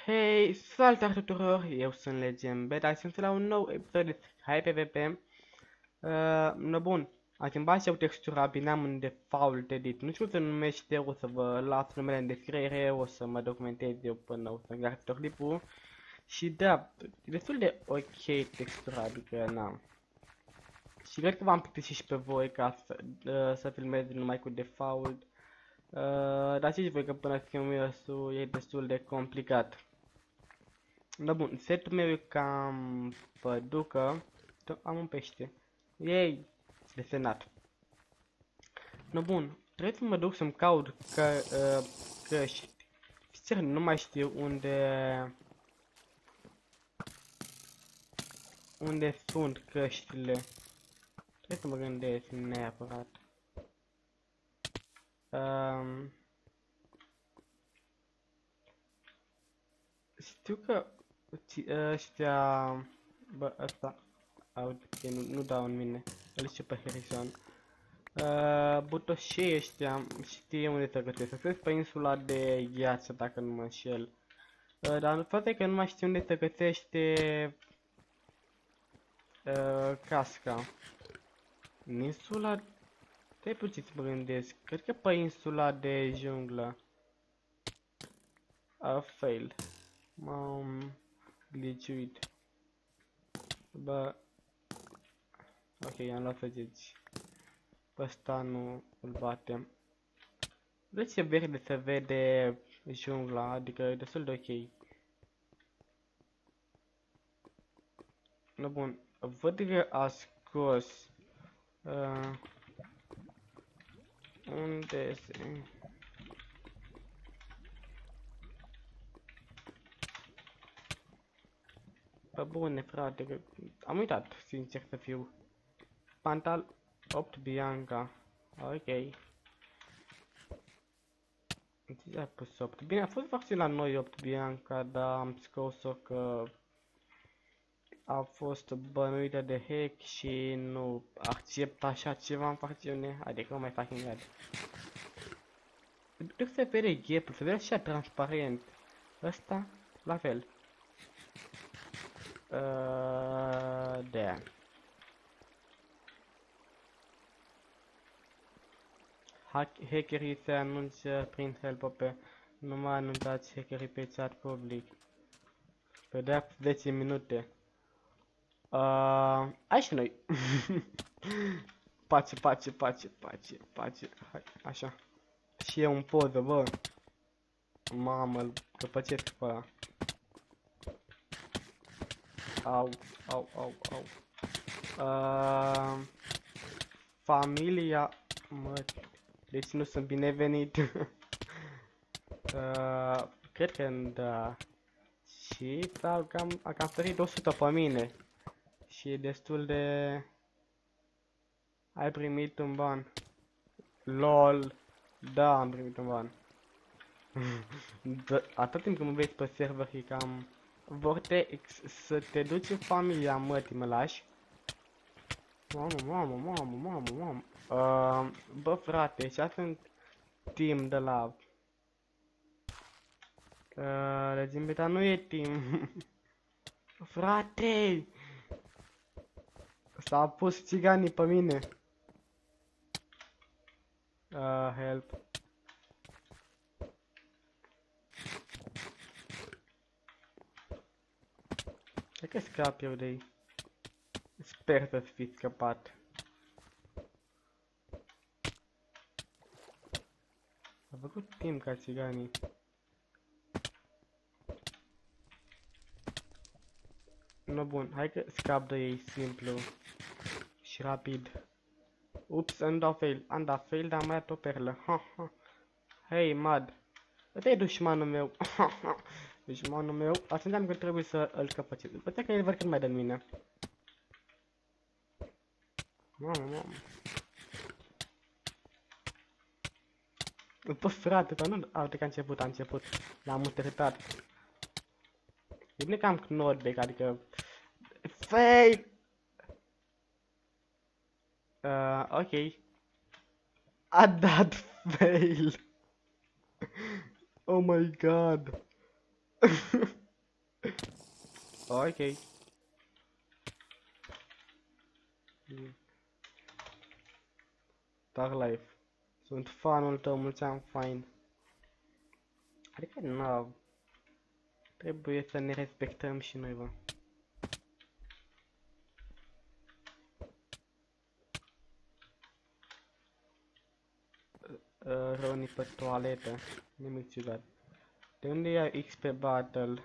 Hei, salutare tuturor, eu sunt Legend Beta și sunt la un nou episod de Hai PvP. Bun, am schimbat și eu textura, bine am în default edit, nu știu cum se numește, o să vă las numele în descriere, o să mă documentez eu până o să-mi găsesc clipul. Și da, e destul de ok textura, adică n-am. Și cred că v-am plictisit și pe voi ca să filmez numai cu default. Dar știți voi că până schimb e destul de complicat. Da, bun, setul meu e cam păducă. Am un pește. Ei, desenat. No, bun, trebuie să mă duc să-mi caut căști. Sincer, nu mai știu unde sunt căștile. Trebuie să mă gândesc neapărat. Știu că ăștia, bă, ăsta, auzi, nu dau în mine, îl știu pe Harrison. Butoșii ăștia știe unde să găsesc, sunt pe insula de gheață, dacă nu mă înșel. Dar fapt e că nu mai știu unde se găsește casca. În insula, te puțin să mă gândesc, cred că pe insula de junglă. Fail. M-am glitchuit. Bă, ok, am luat făgeți. Pe ăsta nu îl batem. Deci ce verde se vede jungla, adică e destul de ok. No, bun, văd că a scos unde se... Bă, bune, frate, că am uitat, sincer să fiu. Pantal 8 Bianca. Ok. Ce a pus 8? Bine, a fost vaccin la noi 8 Bianca, dar am scos-o că a fost bănuită de hack și nu accept așa ceva în facțiune. Adică nu mai fac în gard. Trebuie să vede gap-ul, să vede așa transparent. Ăsta, la fel. Da. Hackerii se anunță prin help-pe. Nu mă anunțați hackerii pe chat public. Pe drept 10 minute. Hai și noi. Pace. Hai, așa. Și eu în poză, bă. Mamă, îl căpăcesc pe ăla. Au. Familia... Mă... Deci nu sunt binevenit. Cred că da. Și sau cam sărit 100 pe mine. Și e destul de... Ai primit un ban. LOL. Da, am primit un ban. Atât timp când mă vezi pe server e cam... Vortex, să te duci în familia mătii, mă lași? Mamă. Bă, frate, ăștia sunt team de la... Legend Beta nu e team. Frate! S-a pus țiganii pe mine. Help. Cred că scap eu de ei. Sper să fi scăpat. A făcut timp ca țiganii. No, bun, hai că scap de ei simplu și rapid. Ups, am dat fail, dar am mai dat o perlă. Hei, Mad. Ăsta e dușmanul meu. Dușmanul meu. Asta înseamnă că trebuie să îl căpăcesc. Poate că el văd cât mai dă în mine. Mamă. Bă, frate, dar nu... Uite că a început. L-am întretat. E bine că am knockback, adică... Fail! Ok. A dat fail. Oh my god. Ok. Dark Life. Sunt fanul tău, mulți ani fain. Adică nu, trebuie să ne respectăm și noi, bă. Roni pe toaletă. Nimic ciudat. De unde ia XP Battle?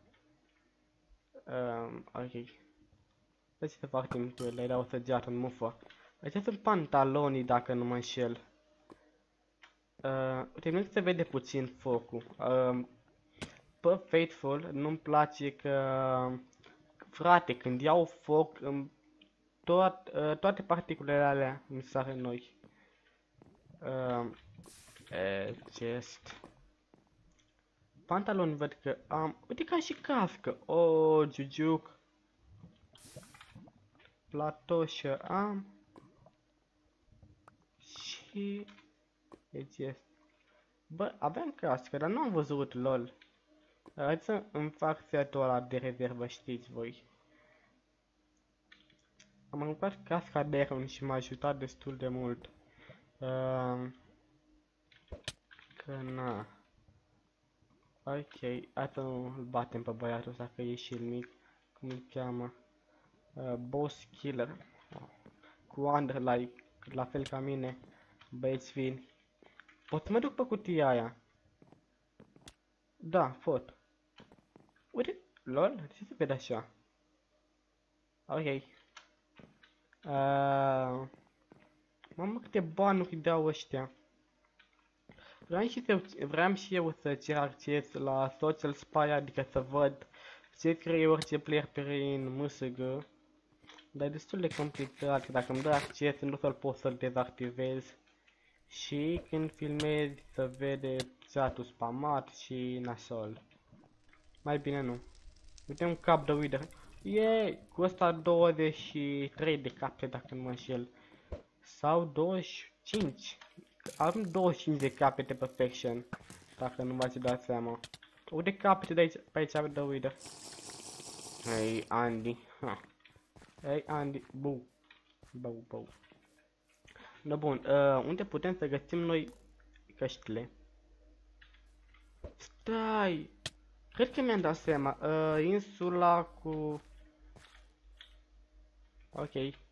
Ok. Deci să fac timp cu el, îi dau o săgeată în mufă. Aceștia sunt pantalonii, dacă nu mă înșel. Uite, nu se vede puțin focul. Pe Faithful nu-mi place că... Frate, când iau foc, toate particulele alea îmi sar în noi. Chest. Pantaloni văd că am... Uite ca și cască. Oh, Jujuc. Platoșă am. Și... E chest. Bă, aveam cască, dar nu am văzut, lol. Hai să îmi fac setul ăla de rezervă, știți voi. Am aruncat casca de Iron și m-a ajutat destul de mult. Că na. Ok, hai să nu-l batem pe băiatul ăsta, că e și el mic. Cum îl cheamă? Boss Killer. Cu underlike, la fel ca mine. Băieți fini. Pot să mă duc pe cutia aia? Da, pot. Uite, lol, de ce se vede așa? Ok. Mamă, câte bani îi dau ăștia. Vreau și eu să cer acces la Social Spy, adică să văd ce scrie orice player prin MSG. Dar e destul de complicat, că dacă îmi dă acces nu să-l pot să-l dezactivez. Și când filmezi să vede chat-ul spamat și nasol. Mai bine nu. Uite un cap de Wither. Yay! Cu ăsta 23 de capete dacă nu mă înșel. Sau 25. Am 25 de capete pe faction. Dacă nu v-ați dat seama. Uite capete de aici, pe aici de Wither. Hei Andy. Hei Andy. Bu. Bau, bau. No, bun, unde putem să găsim noi căștile? Stai! Cred că mi-am dat seama. Insula cu... Ok.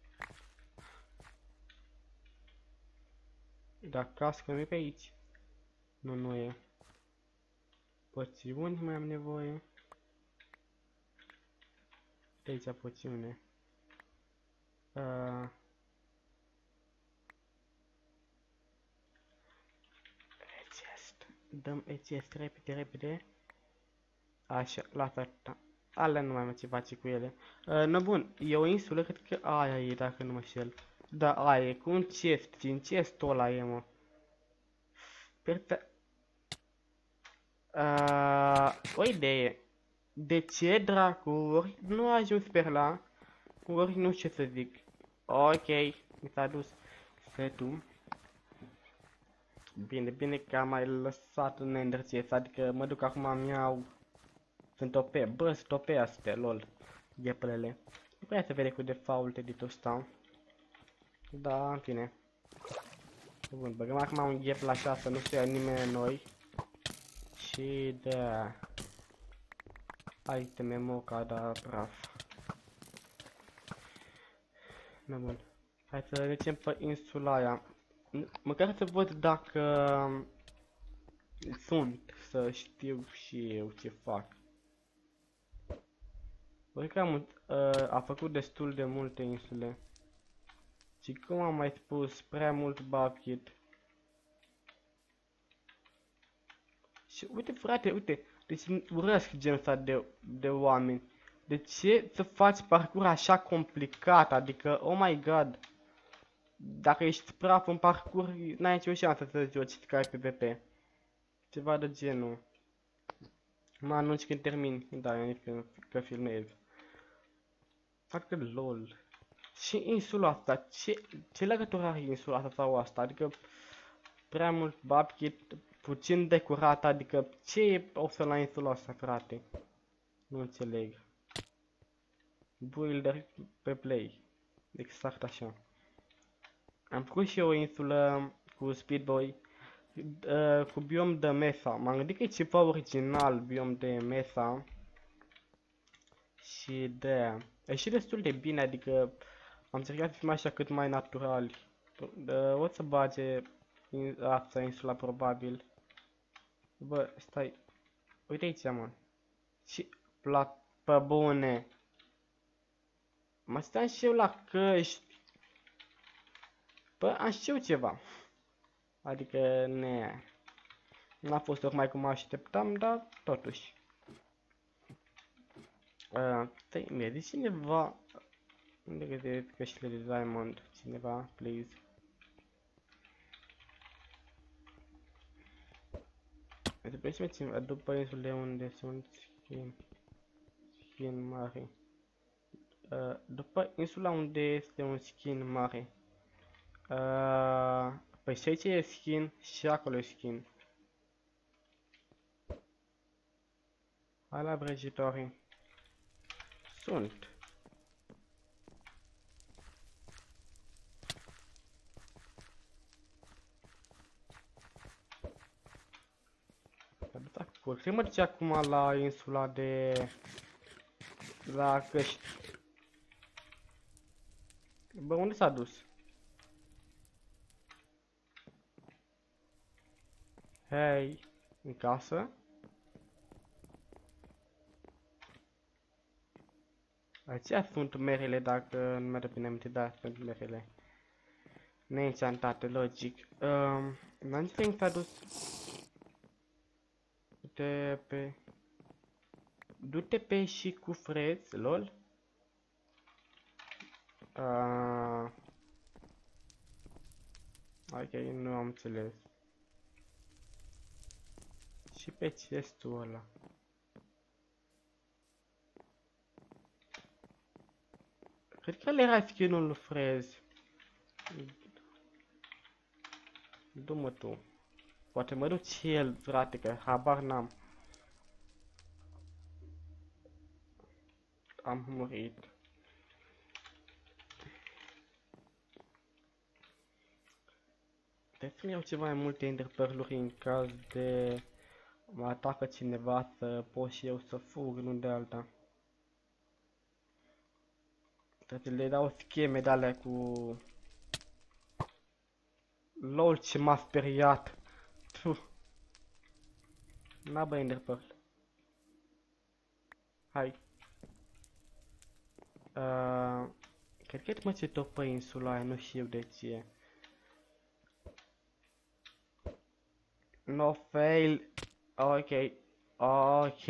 Dar cască nu e pe aici. Nu, nu e. Poțiuni mai am nevoie. De aici poțiune. Chest. Dăm chest repede, repede. Așa, lasă atâta. Alea nu mai am ce face cu ele. No, bun, e o insulă, cred că aia e, dacă nu mă șel. Da, aia e, cu un chest, din chestul ăla e, mă. O idee. De ce dracuri nu a ajuns pe la? Ori nu știu ce să zic. Ok, mi s-a dus setul. Bine, bine că am mai lăsat un ender chest, adică mă duc acum, mi-au... Sunt OP, bă, sunt OP astea, lol. Gheplele. Nu prea se vede cu default editul ăsta. Da, în fine. Bun, băgăm acum un ghepl așa să nu se ia nimeni în noi. Și da. Iteme moca, da, praf. Da, bun. Hai să mergem pe insula aia. Măcar să văd dacă sunt, să știu și eu ce fac. Cred că a făcut destul de multe insule. Și cum am mai spus, prea mult bucket. Și uite frate, uite, deci urăsc genul ăsta de oameni. De ce să faci parcurs așa complicat? Adică, oh my god. Dacă ești praf în parcurs, n-ai nicio șansă să joci care PvP. Ceva de genul. Mă anunci când termin, da, că filmez. Parcă lol. Și insula asta, ce legătură are insula asta sau asta? Adică prea mult bucket, puțin decurat, adică ce o să la insula asta, frate? Nu înțeleg. Builder pe Play. Exact așa. Am făcut și eu o insulă cu Speedboy, cu biom de Mesa. M-am gândit că e ceva original, biom de Mesa. Și de e și destul de bine, adică am încercat să fim așa cât mai naturali. O să bage asta insula probabil. Bă, stai. Uite aici, mă. Și pe bune. Mă stai și eu la căști. Bă, am știu ceva. Adică, ne. N-a fost tocmai cum așteptam, dar totuși. Stai, mi-a zis cineva. Unde găsesc căștile de Diamond? Cineva, please. Trebuie să mergem după insulele unde sunt skin mare. După insula unde este un skin mare. Păi și aici e skin și acolo e skin. Hai la vrăjitoare. Sunt. Cred că mă duce acum la insula de... la căști. Bă, unde s-a dus? Hei, în casă? Aceia sunt merele, dacă nu mi-ar bine aminte, da, sunt merele. Neînceantate, logic. N-am zis că s-a dus... Du-te pe și cu frez, lol. Ok, nu am înțeles. Și pe chestul ăla. Cred că le era skin-ul lui Frez. Du-mă tu. Poate mă duc el, frate, că habar n-am. Am murit. Trebuie să-mi iau ceva mai multe enderpearl-uri în caz de... mă atacă cineva, să pot și eu să fug, nu de alta. Trebuie să le dau scheme de-alea cu... LOL, ce m-a speriat! N-a bă enderpearl. Hai. Cred că mă ce tot pe insula aia, nu știu de ce. No fail. Ok. Ok.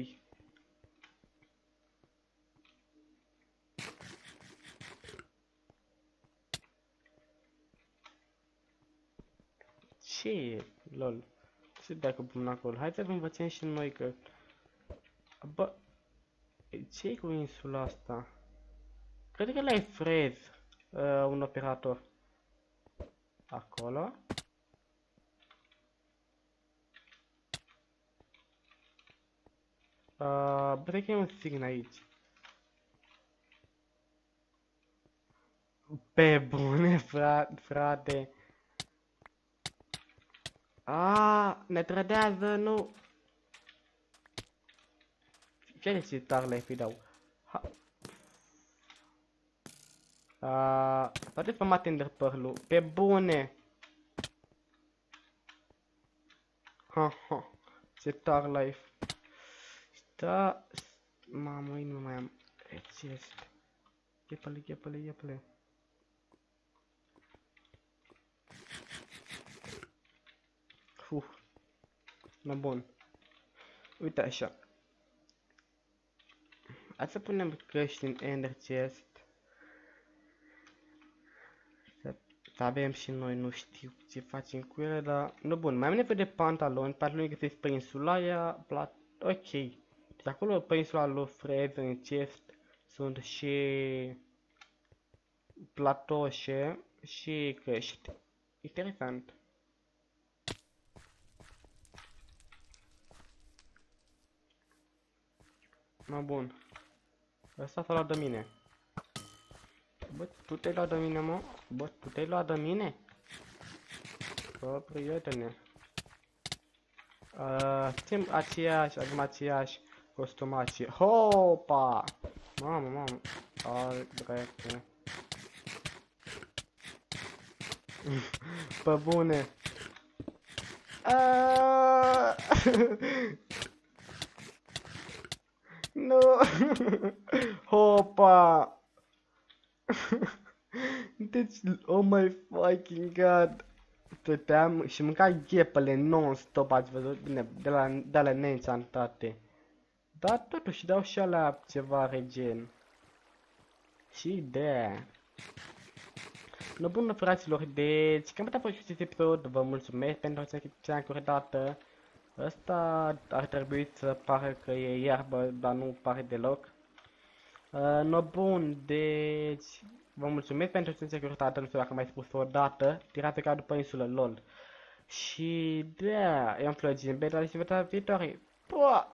Ce e? Lol. Ce dacă pun acolo? Hai să învățăm și noi că... Bă... Ce-i cu insula asta? Cred că l-ai Frez. Un operator. Acolo. Bă, cred că e un sign aici. Pe bune, frate. Ne trădează, nu. Ce de tar le fi dau? Poate să mă ating enderpearl-ul. Pe bune. Ha. Ce tar life. Da. Mamă, nu mai am. Ce este? Iepale. Na bun. Uite așa. Hai să punem căști în ender chest. Să avem și noi, nu știu ce facem cu ele, dar... Nu bun, mai am nevoie de pantaloni găsesc pe insula aia, ok. Deci acolo pe insula lui Frez, în chest, sunt și... platoșe și căști. Interesant. Ma bun. Ăsta s-a luat de mine. Bă, tu te-ai luat de mine, mă? Bă, tu te-ai luat de mine? Bă, prietene. Țin aceeași, avem aceeași costumație. Hopa! Mamă. Ai, dracu. Pe bune. Nu! Hopa! Deci, oh my fucking god! Stăteam și mâncam ghepele non-stop, ați văzut? Bine, de la neenchantate. Dar totuși dau și alea ceva regen. Și de. No, bună, fraților, deci cam atât a fost acest episod, vă mulțumesc pentru atenția încă o dată. Ăsta ar trebui să pară că e iarbă, dar nu pare deloc. No, bun, deci vă mulțumesc pentru atenția încă o dată, nu știu dacă am mai spus o dată, tirați ca după insulă, lol. Și da, eu am Flogin, la viitoare.